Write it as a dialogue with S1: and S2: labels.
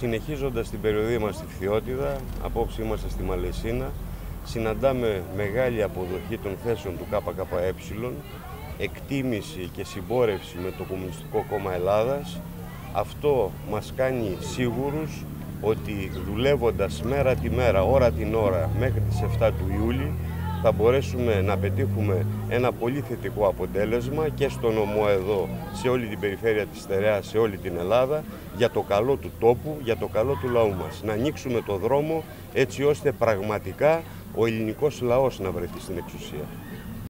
S1: Συνεχίζοντας την περιοδία μας στη Φθιώτιδα, απόψε είμαστε στη Μαλαισίνα, συναντάμε μεγάλη αποδοχή των θέσεων του ΚΚΕ, εκτίμηση και συμπόρευση με το Κομμουνιστικό Κόμμα Ελλάδας. Αυτό μας κάνει σίγουρους ότι δουλεύοντας μέρα τη μέρα, ώρα την ώρα, μέχρι τις 7 του Ιούλη, θα μπορέσουμε να πετύχουμε ένα πολύ θετικό αποτέλεσμα και στο νομό εδώ, σε όλη την περιφέρεια της Στερεάς, σε όλη την Ελλάδα, για το καλό του τόπου, για το καλό του λαού μας. Να ανοίξουμε το δρόμο έτσι ώστε πραγματικά ο ελληνικός λαός να βρεθεί στην εξουσία.